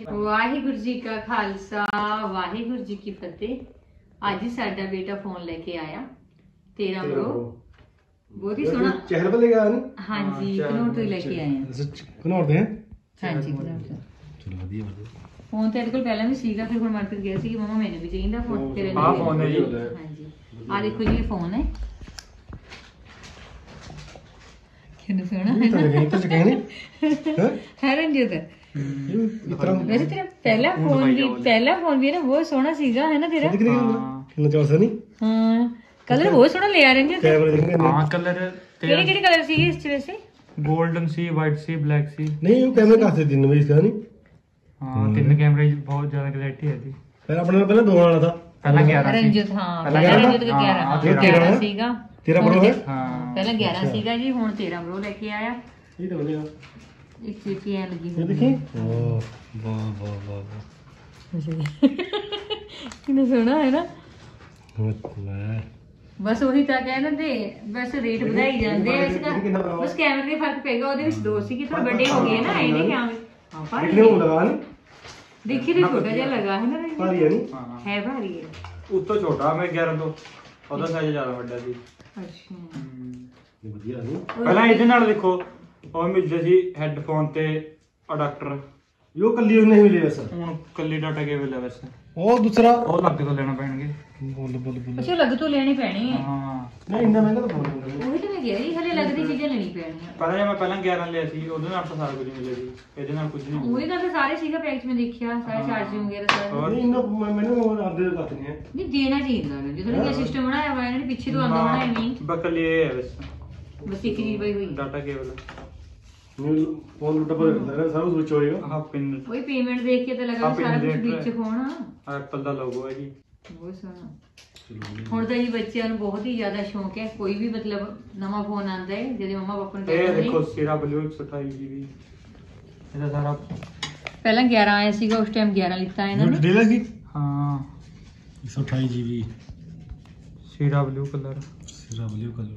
वाहिगुरु जी का खालसा वाहिगुरु जी की फतेह। आज ही साडा बेटा फोन लेके आया 13 प्रो, बहुत ही सोहना चहल पे लेके आया नहीं। हाँ जी, कनौर तो लेके आए हैं। कनौर दे हाँ जी कनौर तो चलो ਵਧੀਆ ਵਧੀਆ। फोन तेरे को पहले भी सीगा, फिर ਹੁਣ ਮਾਰਕੀਟ ਗਿਆ ਸੀ ਕਿ ਮਮਾ ਮੈਨੂੰ ਵੀ ਚਾਹੀਦਾ ਫੋਨ ਤੇਰੇ ਲਈ। ਆ ਫੋਨ ਹੈ ਜੀ। हाँ जी आ देखो जी ये फोन है, कितना सोहना है ना। तो कहीं नहीं है रंजित इतना वैसे तेरा पहला फोन भी है ना बहुत सोहना सीगा, है ना तेरा। कितना चौसा नहीं। हाँ कलर बहुत सोहना ले आ रंजित। कैमरे देखेंगे हाँ कलर केड़े कलर सीगे इस तरह से? गोल्डन सी, व्हाइट सी, ब्लैक सी। नहीं वो कैमरे कहाँ से दिन में इसका नहीं। हाँ तीन कैमरे बहुत ज्यादा क्लैरिटी है थी। पहले दो वाला था। पहला 11 रंजित हाँ पहला रंजित का 11 11 सीगा। 13 प्रो है। हाँ पहला 11 सीगा जी, हुन 13 प्रो लेके आया। ये तो बढ़िया। एक चीटी है लगी ये देखिए ओह वाह वाह वाह कितना सोहना है ना। वाह बस वही ਤਾਂ ਕਹਿੰਦੇ ਤੇ ਬਸ ਰੇਟ ਵਧਾਈ ਜਾਂਦੇ ਆ ਇਸਦਾ। ਬਸ ਕੈਮਰੇ ਦੇ ਫਰਕ ਪੈਗਾ, ਉਹਦੇ ਵਿੱਚ ਦੋ ਸੀ ਕਿ ਥੋੜਾ ਵੱਡੇ ਹੋ गए ना ਇਹਨੇ ਕੈਮਰੇ। हां भारी देखने को लगा नहीं। देखिए तो छोटा ਜਿਹਾ लगा है ना रंजित। भारी है नहीं। है भारी है। ਉਸ ਤੋਂ ਛੋਟਾ ਮੈਂ 11 ਤੋਂ, ਉਹਦਾ ਸਾਈਜ਼ ਜ਼ਿਆਦਾ ਵੱਡਾ ਸੀ। अच्छा ये बढ़िया नहीं। ਪਹਿਲਾਂ ਇਹਦੇ ਨਾਲ ਦੇਖੋ ਉਹ ਮਿਲਦੇ ਸੀ ਹੈੱਡਫੋਨ ਤੇ ਅਡਾਪਟਰ, यो कल्ली नहीं मिले वैसा। ਹੁਣ ਕੱਲੀ ਡਾਟਾ ਕੇਬਲ ਹੈ ਵੈਸੇ। और दूसरा ਉਹ ਲੱਗ ਤੋਂ ਲੈਣਾ ਪੈਣਗੇ। बोल बोल बोल अच्छा लग तो लेनी पैनी है। ਹਾਂ नहीं इतना महंगा तो फोन नहीं। ਉਹੀ ਤਾਂ ਮੈਂ ਕਿਹਾ ਜੀ ਹਲੇ ਲੱਗਦੀ ਚੀਜ਼ਾਂ ਲੈਣੀ ਪੈਣੀਆਂ। ਪਹਿਲਾਂ ਜੇ ਮੈਂ ਪਹਿਲਾਂ 11 ਲਿਆ ਸੀ ਉਹਦੇ ਨਾਲ ਤਾਂ ਸਾਰਾ ਕੁਝ ਮਿਲਿਆ ਸੀ, ਇਹਦੇ ਨਾਲ ਕੁਝ ਨਹੀਂ। ਉਹੀ ਤਾਂ ਸਾਰੇ ਸੀਗਾ ਪੈਕ ਚ ਮੈਂ ਦੇਖਿਆ, ਸਾਰੇ ਚਾਰਜਿੰਗ ਵਗੈਰਾ ਸਾਰਾ। नहीं इतना मैंने आधे बात नहीं है। ਨਹੀਂ ਦੇਣਾ ਚਾਹੀਦਾ ਨਾ, ਜਦੋਂ ਇਹ ਸਿਸਟਮ ਬਣਾਇਆ ਹੋਇਆ ਇਹਨਾਂ ਨੇ ਪਿੱਛੇ ਤੋਂ ਆਂਦਾ ਬਣਾਇਆ ਨਹੀਂ। ਬਕਲ ਇਹ ਹੈ ਵੈਸੇ ਬਸ ਇੱਕ ਚੀਜ਼ ਪਈ ਹੋਈ। Data cable. न्यू फोन लुटा पर लग रहा है सब कुछ होएगा। ਆਹ ਪਿਨ ਉਹੀ ਪੇਮੈਂਟ ਦੇਖ ਕੇ ਤਾਂ ਲੱਗਾ ਵੀ ਸਾਰਾ ਕੁਝ ਵਿੱਚ ਹੋਣਾ। ਐਪਲ ਦਾ ਲੋਗੋ ਹੈ ਜੀ। ਬਹੁਤ ਸੋਹਣਾ। ਹੁਣ ਤਾਂ ਜੀ ਬੱਚਿਆਂ ਨੂੰ ਬਹੁਤ ਹੀ ਜ਼ਿਆਦਾ ਸ਼ੌਂਕ ਹੈ, ਕੋਈ ਵੀ ਮਤਲਬ ਨਵਾਂ ਫੋਨ ਆਂਦਾ ਹੈ ਜਿਹਦੇ ਮਮਾ ਪਾਪਾ ਨੂੰ ਇਹ ਕਹਿੰਦੇ ਦੇਖੋ ਸਿਰਾ ਬਲੂ 128 GB ਇਹਦਾ ਸਾਰਾ। ਪਹਿਲਾਂ 11 ਆਇਆ ਸੀਗਾ, ਉਸ ਟਾਈਮ 11 ਲਿੱਤਾ ਇਹਨਾਂ ਨੇ। डिटेल है की। ਹਾਂ 128 GB ਸਿਰਾ ਬਲੂ ਕਲਰ। सिरा ब्लू कलर।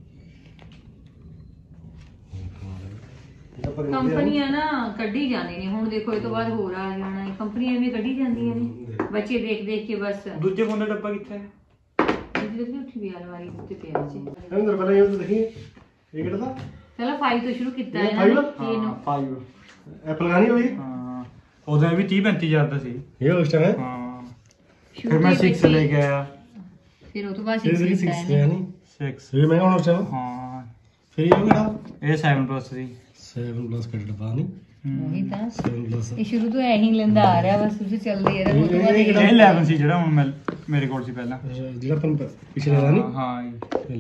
ਕੰਪਨੀਆਂ ਨਾ ਕੱਢੀ ਜਾਂਦੀਆਂ ਨੇ, ਹੁਣ ਦੇਖੋ ਇਹ ਤੋਂ ਬਾਅਦ ਹੋਰ ਆ ਜਾਣਾ ਹੈ। ਕੰਪਨੀਆਂ ਵੀ ਕੱਢੀ ਜਾਂਦੀਆਂ ਨੇ, ਬੱਚੇ ਦੇਖ ਦੇਖ ਕੇ ਬਸ। ਦੂਜੇ ਫੋਨ ਦਾ ਡੱਬਾ ਕਿੱਥੇ ਹੈ? ਜਿਹਦੇ ਤੇ ਉੱਠੀ ਵੀ ਅਲਮਾਰੀ ਉੱਤੇ ਪਿਆ ਸੀ। अंदर पहले ये तो देखिए ये कितना था। ਪਹਿਲਾਂ 5 ਤੋਂ ਸ਼ੁਰੂ ਕੀਤਾ ਇਹਨਾਂ ਨੇ। ਇਹਨੂੰ 5 एप्पल का नहीं वही। ਹਾਂ ਉਹਦਾ ਵੀ 30-35 ਹਜ਼ਾਰ ਦਾ ਸੀ। ये उस टाइम है। ਹਾਂ ਸ਼ੁਰੂ ਫਿਰ ਮੈਂ ਤੋਂ 6 ਲੈ ਕੇ ਆਇਆ। ਫਿਰ ਉਹ ਤੋਂ ਬਾਅਦ ये 6 देखिए ਲਿੱਤਾ 6 ਇਹਨੇ। है नहीं। 6 ये महंगा होना उस टाइम। ਹਾਂ फिर ये कितना। ਇਹ 7 ਪਲੱਸ ਸੀ। 7 प्लस का डब्बा नहीं। ਉਹੀ ਤਾਂ 7 प्लस ਇਹ ਸ਼ੁਰੂ ਤੋਂ ਐ ਹੀ ਲੈਂਦਾ ਆ ਰਿਹਾ, ਬਸ ਤੁਸੀਂ ਚੱਲਦੀ ਹੈ। ਉਹ ਤੋਂ ਬਾਅਦ ਇਹ 11 ਸੀ ਜਿਹੜਾ ਹੁਣ ਮੇਰੇ ਕੋਲ ਸੀ ਪਹਿਲਾਂ। ਜਿਹੜਾ अपन पिछले वाला नहीं। ਹਾਂ ਜੀ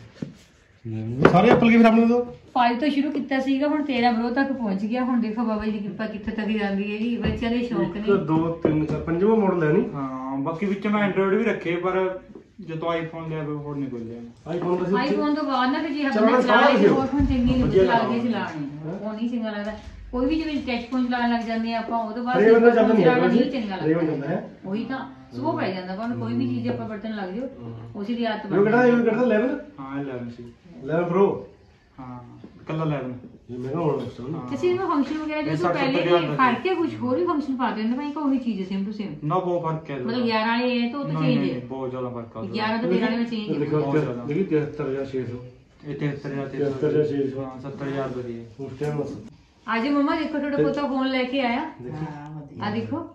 11 सारे एप्पल के फिर आपने तो 5 ਤੋਂ ਸ਼ੁਰੂ ਕੀਤਾ ਸੀਗਾ, ਹੁਣ 13 ਪ੍ਰੋ ਤੱਕ ਪਹੁੰਚ ਗਿਆ। ਹੁਣ ਦੇਖੋ ਬਾਬਾ ਜੀ ਦੀ ਕਿਰਪਾ ਕਿੱਥੇ ਤੱਕ ਜਾਂਦੀ ਹੈ ਜੀ। ਬੱਚਿਆਂ ਦੇ ਸ਼ੌਕ ਨੇ। 2 3 4 5ਵਾਂ ਮਾਡਲ ਹੈ ਨਹੀਂ। ਹਾਂ ਬਾਕੀ ਵਿੱਚ ਮੈਂ ਐਂਡਰੋਇਡ ਵੀ ਰੱਖੇ, ਪਰ ਜਦੋਂ ਆਈਫੋਨ ਲਿਆ ਹੋਰ ਨਹੀਂ ਕੋਈ ਲਿਆ। ਆਈਫੋਨ ਦਾ ਆਈਫੋਨ ਤੋਂ ਬਾਅਦ ਨਾ ਕਿ ਜੇ ਹਮਨੇ ਚਲਾ ਲਈ ਉਹ ਫੋਨ ਚੰਗੀ ਨਹੀਂ ਲੱਗਦੀ ਚਲਾਣੀ, ਉਹ ਨਹੀਂ ਚੰਗਾ ਲੱਗਦਾ। ਕੋਈ ਵੀ ਜਿਵੇਂ ਟੱਚ ਫੋਨ ਚਲਾਉਣ ਲੱਗ ਜਾਂਦੇ ਆ ਆਪਾਂ, ਉਹ ਤੋਂ ਬਾਅਦ ਰੇਵਨ ਦਾ ਚੱਲ ਨਹੀਂ ਚਲਾਉਣਾ ਨਹੀਂ ਹੈ। ਚੰਗਾ ਰੇਵਨ ਲੱਗਦਾ ਹੈ। ਉਹੀ ਤਾਂ ਸੋ ਪੈ ਜਾਂਦਾ ਪਰ ਕੋਈ ਵੀ ਚੀਜ਼ ਆਪਾਂ ਵਰਤਣ ਲੱਗ ਜਾਓ ਉਸੇ ਦੀ ਆਦਤ ਇਹ ਬਣ ਕਿਹੜਾ ਜਾਂਦੀ। 11 ਹਾਂ 11 ਸੀ। 11 ਪ੍ਰੋ। ਹਾਂ ਕੱਲਾ 11 ये महंगा होना उस टाइम। ਕਿਸੇ ਨੂੰ ਫੰਕਸ਼ਨ ਵਗੈਰਾ ਜੇ ਤੋਂ ਪਹਿਲੇ ਵੀ ਫੜ ਕੇ ਕੁਝ ਹੋਰ ਵੀ ਫੰਕਸ਼ਨ ਪਾ ਦਿੰਦੇ ਭਾਈ, ਕੋਈ ਚੀਜ਼ ਸੇਮ ਟੂ ਸੇਮ। ਨਾ ਬਹੁਤ ਫਰਕ ਹੈ। मतलब 11 वाले है तो चेंज है, ਬਹੁਤ ਜ਼ਿਆਦਾ ਫਰਕ ਆ। 11 तो 13 में चेंज है। देखो बहुत ज्यादा। देखिए 73600 ਇਹ 73,000 73,600 ਹਾਂ 70,000 ਦਾ ਸੀ ਇਹ। उस टाइम आज मम्मा देखो थोड़ा पोता फोन लेके आया। आ देखो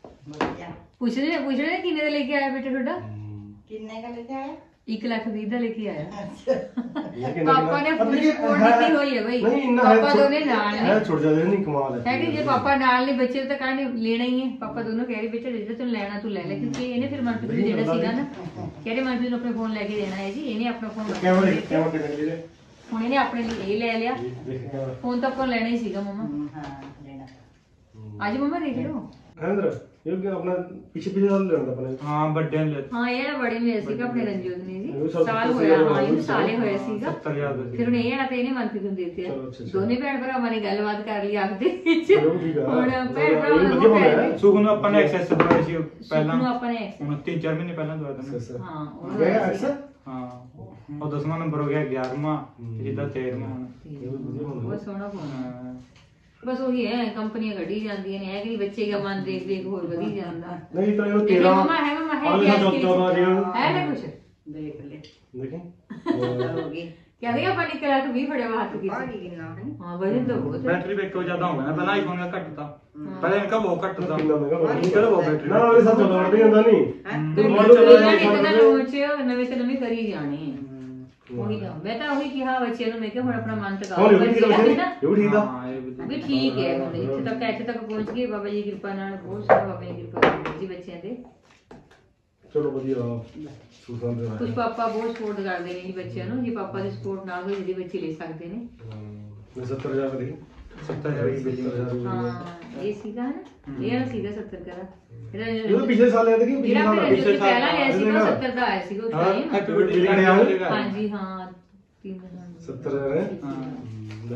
पूछ रहे किन्ने दा लेके आया बेटा थोड़ा? किन्ने का लेके आया? 1,20,000 दा लेके आया। लेकिन पापा ने पूरी सपोर्ट दी हुई है भाई। नहीं इतना पापा दोनों नाल है ने छोड़ जाते नहीं कमाल है कि जे पापा नाल ने बच्चे तो कहने लेना ही है। पापा दोनों कह रहे बेटा जे तू लेना तू ले ले, क्योंकि इन्हें फिर मनप्रीत ਨੂੰ ਜਿਹੜਾ ਸੀਗਾ ਨਾ कह रहे मनप्रीत ਨੂੰ अपने फोन लेके देना है जी। इन्हें अपना फोन कैमरे कैमरे देख लीजिए। ਹੁਣ ਇਹਨੇ ਆਪਣੇ ਲਈ ਇਹ ਲੈ ਲਿਆ देखिए कैमरा फोन तो ਆਪਾਂ ਲੈਣਾ ਹੀ ਸੀਗਾ मम्मा। हाँ लेना। आज मम्मा देख लो अंदर ये क्या अपना पीछे पीछे डाल लेना अपने। ਹਾਂ ਵੱਡੇ ਨੇ हाँ ये ना बड़े में ਸੀਗਾ ਆਪਣੇ ਰਣਜੋਤ ਨੇ ਉਹ ਜੀ ਸਭ ਸਾਲ ਤੋਂ ਹੋਇਆ। ਜ਼ਿਆਦਾ ਹਾਂ ਇਹਨੂੰ ਸਾਲੇ ਹੋਇਆ ਸੀਗਾ। 70,000 ਦਾ ਫਿਰ ਸੀ। ਹੁਣ ਇਹ ਨਾ ਤੇ ਇਹਨੇ ਮਨਪ੍ਰੀਤ ਨੂੰ ਦੇ ਦਿੱਤੇ ਚਲੋ ਅੱਛਾ, ਅੱਛਾ। ਦੋਨੇ ਭੈਣ ਭਰਾਵਾਂ ਨੇ ਗੱਲਬਾਤ ਕਰ ਲਈ ਆਪਦੇ ਵਿੱਚ। ਚਲੋ ਠੀਕ ਆ। ਹੁਣ ਭੈਣ ਭਰਾਵਾਂ ਇਹ ਨੂੰ ਵਧੀਆ ਕਹਿ ਬਣਾਇਆ। ਰਹੇ ਸੁਖ ਨੂੰ ਆਪਾਂ ਨੇ ਐਕਸੈਸ ਦਵਾਇਆ ਸੀ ਪਹਿਲਾਂ। ਨੂੰ ਆਪਾਂ ਨੇ ਹੁਣ 3-4 ਮਹੀਨੇ ਪਹਿਲਾਂ ਦਵਾਇਆ ਤਾਂ। ਹਾਂ ਉਹ गया अक्सर ਹਾਂ ਉਹ 10ਵਾਂ ਨੰਬਰ ਹੋ ਗਿਆ 11ਵਾਂ, ਇਹਦਾ 13ਵਾਂ ਹੁਣ। ਬਹੁਤ ਸੋਹਣਾ ਫੋਨ ਹਾਂ। ਬਸ ਉਹੀ ਹੈ ਕੰਪਨੀਆਂ ਕੱਢੀ ਜਾਂਦੀਆਂ ਨੇ ਹੈ ਕਿ ਬੱਚੇ ਦਾ ਮਨ ਦੇਖ ਦੇਖ ਹੋਰ ਵਧੀ ਜਾਂਦਾ ਨਹੀਂ ਤਾਂ ਇਹ ਤੇਰਾ 13 ਮਮਾ ਹੈ ਅਗਲੇ ਸਾਲ 14 ਜਿਹੜਾ ਹੈ ਨਾ ਕੁਛ ਦੇਖ ਲੈ ਦੇਖੀ ਹੋ ਗਈ ਕਹਿੰਦੇ ਆਪਾਂ ਨੇ ਕਿਹਾ ਕਿ 20 ਫੜਿਆ ਹੱਥ की ਬਾਹਰ ਹੀ ਕਿੰਨਾ ਹੈ ਹਾਂ ਵਜਨ ਤਾਂ ਬਹੁਤ है बैटरी बैकअप ज्यादा हो गया ना, पहले आईफोन का घट था, पहले इनका बहुत घट था, ਕਿੰਨਾ ਮਹਿੰਗਾ ਹੋ इनका तो बहुत बैटरी ਨਾ ਅਗਲੇ ਸਾਲ 14 ਨਹੀਂ ਹੁੰਦਾ ਨਹੀਂ ਤੇ ਇਹਨਾਂ ਨੇ ਰੋਜ਼ ਨਵੇਂ ਤੇ ਨਵੇਂ ਕਰੀ ਜਾਣੇ ਉਹੀ ਤਾਂ ਮੈਂ ਤਾਂ ਉਹੀ ਕਿਹਾ ਬੱਚਿਆਂ ਨੂੰ ਮੈਂ ਕਿਹਾ ਹੁਣ ਆਪਣਾ ਮਨ ਟਿਕਾਓ ਹੋਰ ਵੀ ਠੀਕ ਹੈ ਇਹ ਵੀ ਠੀਕ ਆ हाँ, ये भी ठीक ਵੀ ਠੀਕ ਹੈ ਹੁਣ ਇੱਥੇ ਤੱਕ ਪਹੁੰਚ ਗਏ ਬਾਬਾ ਜੀ ਦੀ ਕਿਰਪਾ ਨਾਲ ਬਹੁਤ ਸਾਰਾ ਬਾਬਾ ਜੀ ਦੀ ਕਿਰਪਾ ਜੀ ਬੱਚਿਆਂ ਦੇ ਚਲੋ ਵਧੀਆ ਸੁਸਾਂ ਦੇ ਕੁਝ ਪਾਪਾ ਬਹੁਤ ਸਪੋਰਟ ਕਰਦੇ ਨੇ ਜੀ ਬੱਚਿਆਂ ਨੂੰ, ਜੇ ਪਾਪਾ ਦੀ ਸਪੋਰਟ ਨਾ ਹੋਈ ਜਿਹਦੇ ਬੱਚੇ ਲੈ ਸਕਦੇ ਨੇ। ਮੈਂ 70000 ਦੀ 70,000 की बिल्डिंग। ਹਾਂ ਇਹ ਸੀਗਾ ਨਾ ਇਹ ਵਾਲਾ ਸੀਗਾ 70 ਦਾ ਇਹ ਪਿਛਲੇ ਸਾਲ ਆਇਆ ਕਿ ਜਿਹੜਾ ਪਿਛਲੇ ਆਪਣੇ ਸਾਲ ਜੋ ਪਹਿਲਾਂ ਲਿਆ ਸੀਗਾ ਉਹ 70 ਦਾ ਆਇਆ ਸੀਗਾ ਉਸ ਟਾਈਮ हैप्पी बर्थडे ਹਾਂਜੀ ਹਾਂ 70000 है ਹਾਂ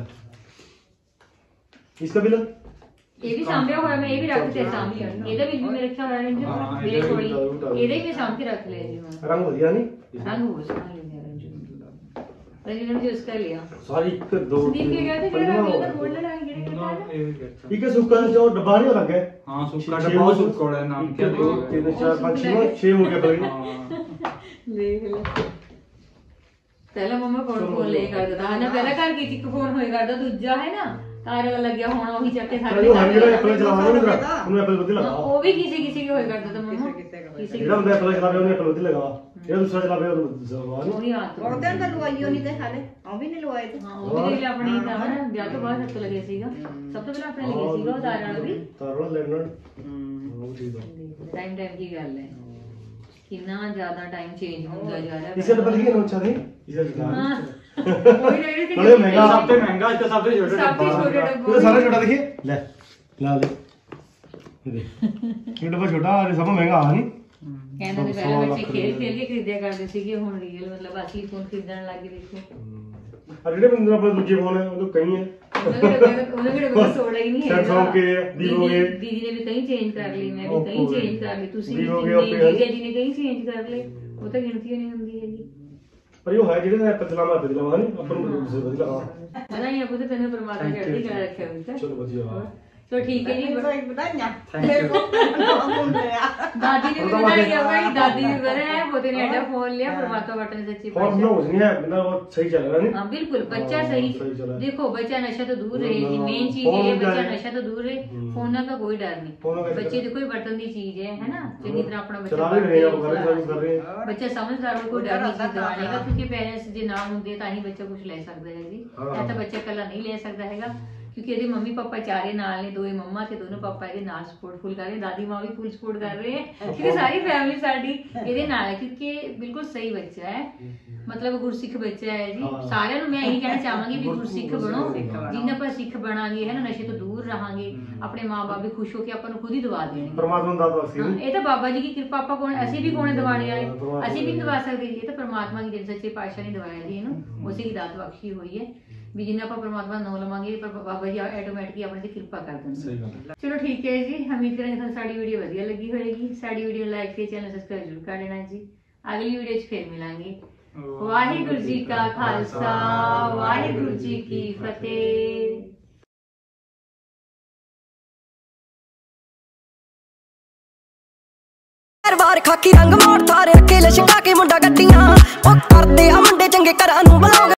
इसका बिल ਇਹ ਵੀ ਸਾਂਭਿਆ ਹੋਇਆ ਮੈਂ ਇਹ ਵੀ ਰੱਖ ਤੇ ਸਾਂਭ ਲਿਆ ਇਹਦਾ ਵੀ ਮੇਰੇ ਖਿਆਲ ਨਾਲ ਰੰਜੂ ਮੇਰੇ ਕੋਲ ਹੀ ਇਹਦਾ ਹੀ ਮੈਂ ਸਾਂਭ ਕੇ ਰੱਖ ਲਿਆ ਜੀ ਹੁਣ रंग बढ़िया नहीं ਰੰਗ ਹੋ ਸਕਦਾ ਹੈ ਰੰਜੂ ਨੇ ਜੋ ਉਸਕਾ ਲਿਆ सारी एक दो ਸੰਦੀਪ ਕੀ ਕਹਿੰਦੇ ਜਿਹੜਾ ਰੰਗ ਇਹਦਾ ਗੋਲਡ ਰੰਗ ਜਿਹੜੇ ਕਿਤਾ ਨਾ ठीक है सुक्का जो डब्बा नहीं लग गया हाँ सुक्का डब्बा बहुत सुक्का है नाम क्या 2 3 4 5 6 हो गया भाई ਦੇਖ ਲੈ ਪਹਿਲਾਂ ਮਮਾ ਫੋਨ ਲੈ ਕਰਦਾ ਹੈ ਨਾ ਪਹਿਲਾਂ ਘਰ ਕੀ ਇੱਕ ਫੋਨ ਹੋਏ ਕਰਦਾ ਦੂਜਾ ਹੈ ਨਾ ਤਾਰੇ ਵਾਲਾ ਲੱਗਿਆ ਹੁਣ ਉਹੀ ਚੱਕ ਕੇ ਸਾਡੇ हर ਜਿਹੜਾ ਐਪਲ ਚਲਾਉਂਦਾ ਨਾ ਉਹਨੂੰ ਐਪਲ ਵਧੀਆ ਲਗਾ ਉਹ ਵੀ ਕਿਸੇ ਕੀ ਹੋਏ ਕਰਦਾ ਤਾਂ ਮਮਾ ਕਿਸੇ ਜਿਹੜਾ ਬੰਦਾ ਐਪਲ ਚਲਾਵੇ ਉਹਨੂੰ ਐਪਲ ਵਧੀਆ ਲਗਾ ਜਿਹੜਾ ਦੂਸਰਾ ਚਲਾਵੇ ਉਹਨੂੰ ਜ਼ਬਾਨ ਉਹੀ ਹੱਥ ਉਹਦੇ ਅੰਦਰ ਲਵਾਈਓ ਨਹੀਂ ਤੇ ਹਾਲੇ ਉਹ ਵੀ ਨਹੀਂ ਲਵਾਏ ਤੇ ਹਾਂ ਉਹ ਵੀ ਦੇਖ ਲੈ ਆਪਣੀ ਤਾਂ ਹਨਾ ਵਿਆਹ ਤੋਂ ਬਾਅਦ ਹੱਥ ਲੱਗਿਆ ਸੀਗਾ ਸਭ ਤੋਂ ਪਹਿਲਾਂ ਆਪਣੇ ਲੱਗਿਆ ਸੀਗਾ ਉਹ ਤਾਰੇ ਵਾਲਾ ਵੀ ਤਾਰਵਾ ਲੈਣਾ ਉਹ ਠੀਕ ਆ ਟਾਈਮ ਦੀ ਗੱਲ ਹੈ ਕਿੰਨਾ ਜ਼ਿਆਦਾ ਟਾਈਮ ਚੇਂਜ ਹੁੰਦਾ ਜਾ ਰਿਹਾ इसे पता नहीं अच्छा नहीं इसे ਹਾਂ ਉਹੀ ਰਹਿ ਰਹੀ बड़े महंगा सबसे महंगा इसका सबसे छोटा ਸਭ ਤੋਂ ਛੋਟੇ ये ਡੱਬੇ सारा छोटा देखिए ले ला ले ये देख ये डब्बा छोटा और सब महंगा आ नहीं ਕਹਿੰਦੇ ਨੇ ਪਹਿਲਾਂ ਬੱਚੇ ਖੇਲ ਕੇ ਖਰੀਦਿਆ ਕਰਦੇ ਸੀਗੇ ਹੁਣ ਰੀਅਲ ਮਤਲਬ ਅਸੀਂ ਫੋਨ ਖਰੀਦਣ ਲੱਗੇ ਦੇਖੋ और ਜਿਹੜੇ ਬੰਦੇ ਆਪਣੇ ਦੂਜੇ ਫੋਨ ਹੈ ਉਹ ਤਾਂ ਕਈ ਹੈ ਉਹਨਾਂ ਕਿਹੜੇ ਕੋਈ ਸੋੜਾ ਹੀ ਨਹੀਂ ਹੈ Samsung ਕੇ, Vivo ਕੇ। ਦੀਦੀ ਨੇ ਵੀ ਕਈ ਚੇਂਜ ਕਰ ਲਈ ਮੈਂ ਵੀ Oppo ਕਈ ਕੇ। ਚੇਂਜ ਕਰ ਲਈ ਤੁਸੀਂ Vivo ਕੇ, ਵੀ Oppo ਕੇ। ਜੀਜਾ ਜੀ ਨੇ ਕਈ ਚੇਂਜ ਕਰ ਲਏ ਉਹ ਤਾਂ ਗਿਣਤੀ ਨਹੀਂ ਹੁੰਦੀ ਹੈਗੀ ਪਰ ਇਹ ਹੈ ਜਿਹੜੇ ਐਪਲ ਚਲਾਵਾ ਹਨੀ ਆਪਾਂ ਨੂੰ ਦੂਸਰੇ ਵਧੀਆ ਲਗਾ ਪਤਾ ਹੀ ਆਪੋ ਤੇ ਤੈਨੂੰ ਪਰਮਾਤਮਾ ਚੜ੍ਹਦੀ ਕਲਾ ਰੱਖਿਆ ਹੋਈ ਤਾਂ ਚਲੋ ਵਧੀਆ ਚਲੋ ਠੀਕ ਹੈ ਜੀ ਇੱਕ ਬਤਾਈਆਂ थैंक यू। दादी ने भी बताया भाई दादी भी करे हैं पोते ने ऐसा फोन लिया परमात्मा बटन सच्ची फोन पातशाह ना हो नहीं है बंदा वो सही चल रहा नहीं हाँ बिल्कुल बच्चा सही सही चला है। देखो बच्चा नशा तो दूर रहे जी मेन चीज फोन ये में बच्चा क्या है? नशा तो दूर रहे फोन का कोई डर फोन नहीं का बच्चे देखो ये बटन दी चीज है ना चंगी तरह अपना बच्चा चला भी रहे हैं वो घर चला सर्विस कर रहे हैं बच्चा समझदार हो कोई डर नहीं चीज दवाने का क्योंकि पेरेंट्स जे ना होंगे तां ही बच्चा कुछ ले सकदा है जी ऐसा बच्चा कला नहीं ले सकदा हैगा क्योंकि ਇਹਦੇ ਮੰਮੀ ਪਾਪਾ ਚਾਰੇ ਨਾਲ ਨੇ ਦੋਏ ਮੰਮਾ ਤੇ ਦੋਨੋਂ ਪਾਪਾ ਇਹਦੇ ਨਾਲ ਸਪੋਰਟ ਫੁੱਲ ਕਰ ਰਹੇ ਦਾਦੀ ਮਾਂ ਵੀ ਫੁੱਲ ਸਪੋਰਟ ਕਰ ਰਹੇ ਹੈ ਕਿਉਂਕਿ ਸਾਰੀ ਫੈਮਿਲੀ ਸਾਡੀ ਇਹਦੇ ਨਾਲ ਹੈ ਕਿਉਂਕਿ ਬਿਲਕੁਲ ਸਹੀ ਬੱਚਾ ਹੈ ਮਤਲਬ ਗੁਰਸਿੱਖ ਬੱਚਾ ਹੈ ਜੀ ਸਾਰਿਆਂ ਨੂੰ ਮੈਂ ਇਹੀ ਕਹਿਣਾ ਚਾਹਾਂਗੀ ਵੀ ਗੁਰਸਿੱਖ ਬਣੋ ਜਿੰਨਾ ਆਪਾਂ ਸਿੱਖ ਬਣਾਂਗੇ ਹੈ ਨਾ ਨਸ਼ੇ ਤੋਂ ਦੂਰ ਰਹਾਂਗੇ ਆਪਣੇ ਮਾਂ-ਬਾਪ ਵੀ ਖੁਸ਼ ਹੋ ਕੇ ਆਪਾਂ ਨੂੰ ਖੁਦ ਹੀ ਦਵਾ ਦੇਣਗੇ परमात्मा ने दाता सी ਇਹ ਤਾਂ ਬਾਬਾ ਜੀ ਦੀ ਕਿਰਪਾ ਆਪਾਂ ਕੋਣ ਅਸੀਂ ਵੀ ਕੋਣੇ ਦਵਾਣੇ ਵਾਲੇ ਅਸੀਂ ਵੀ ਨਹੀਂ ਦਵਾ ਸਕਦੇ ਜੀ ਇਹ ਤਾਂ ਪ੍ਰਮਾਤਮਾ ਦੀ ਜਿਹੜੀ ਸੱਚੇ ਪਾਤਸ਼ਾਹ ਨੇ ਦਵਾਇਆ ਜੀ ਇਹਨੂੰ ਉਸੇ ਦੀ ਦਾਤ ਬਖਸ਼ੀ ਹੋਈ ਹੈ ਵੀ ਜਿੰਨਾ ਆਪਾਂ ਪਰਮਾਤਮਾ ਨੂੰ ਲਵਾਂਗੇ ਪਰ ਬਾਬਾ ਜੀ ਆਟੋਮੈਟਿਕਲੀ ਆਪਣੇ ਤੇ ਕਿਰਪਾ ਕਰ ਦਿੰਦੇ सही गल है। ਚਲੋ ਠੀਕ ਹੈ ਜੀ ਉਮੀਦ ਕਰਾਂਗੇ ਤੁਹਾਨੂੰ ਸਾਡੀ ਵੀਡੀਓ ਵਧੀਆ ਲੱਗੀ ਹੋਵੇਗੀ ਸਾਡੀ ਵੀਡੀਓ ਲਾਈਕ ਤੇ ਚੈਨਲ ਸਬਸਕ੍ਰਾਈਬ ਜ਼ਰੂਰ ਕਰ ਲੈਣਾ ਜੀ ਅਗਲੀ ਵੀਡੀਓ 'ਚ ਫੇਰ ਮਿਲਾਂਗੇ ਵਾਹਿਗੁਰੂ ਜੀ ਕਾ ਖਾਲਸਾ ਵਾਹਿਗੁਰੂ ਜੀ ਕੀ ਫਤਿਹ बार खाकी रंग मोड़ थारे अकेले शिकार